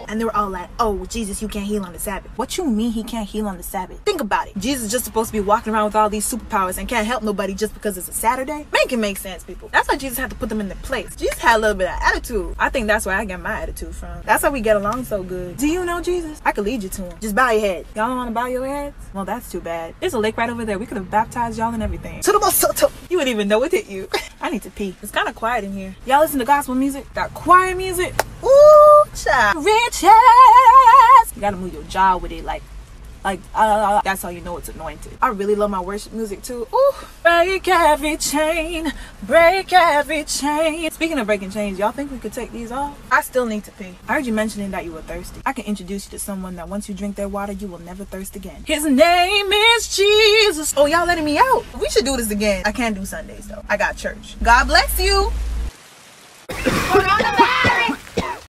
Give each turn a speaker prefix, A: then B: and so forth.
A: And they were all like, oh, Jesus, you can't heal on the Sabbath. What you mean he can't heal on the Sabbath? Think about it. Jesus is just supposed to be walking around with all these superpowers and can't help nobody just because it's a Saturday? Make it make sense, people. That's why Jesus had to put them in their place. Jesus had a little bit of attitude. I think that's where I get my attitude from. That's how we get along so good. Do you know Jesus? I could lead you to him. Just bow your head. Y'all don't want to bow your heads? Well, that's too bad. There's a lake right over there. We could have baptized y'all and everything. You wouldn't even know it hit you. I need to pee. It's kind of quiet in here. Y'all listen to gospel music? That choir music? Ooh, child. Riches. You gotta move your jaw with it like that's how you know it's anointed. I really love my worship music too. Ooh. Break every chain, break every chain. Speaking of breaking chains, y'all think we could take these off? I still need to pee. I heard you mentioning that you were thirsty. I can introduce you to someone that once you drink their water, you will never thirst again. His name is Jesus. Oh, y'all letting me out. We should do this again. I can't do Sundays though. I got church. God bless you.